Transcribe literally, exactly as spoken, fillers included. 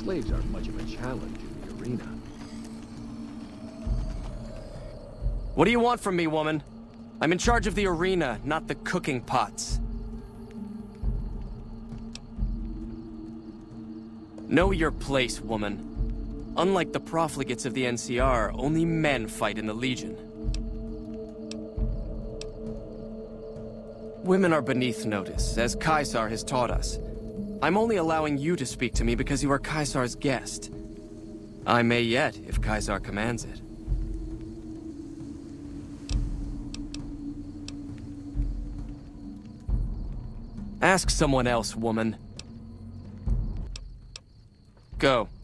Slaves aren't much of a challenge in the arena. What do you want from me, woman? I'm in charge of the arena, not the cooking pots. Know your place, woman. Unlike the profligates of the N C R, only men fight in the Legion. Women are beneath notice, as Caesar has taught us. I'm only allowing you to speak to me because you are Caesar's guest. I may yet, if Caesar commands it. Ask someone else, woman. Go.